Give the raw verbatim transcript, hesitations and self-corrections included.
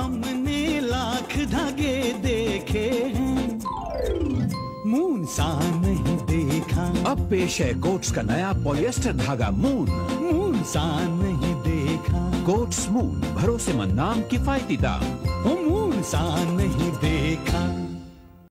हमने लाख धागे देखे हैं, मून सा नहीं देखा। अब पेश है कोट्स का नया पॉलिएस्टर धागा मून। मून सा नहीं देखा। कोट्स मून, भरोसेमंद नाम, किफायती दाम। मून सा नहीं देखा।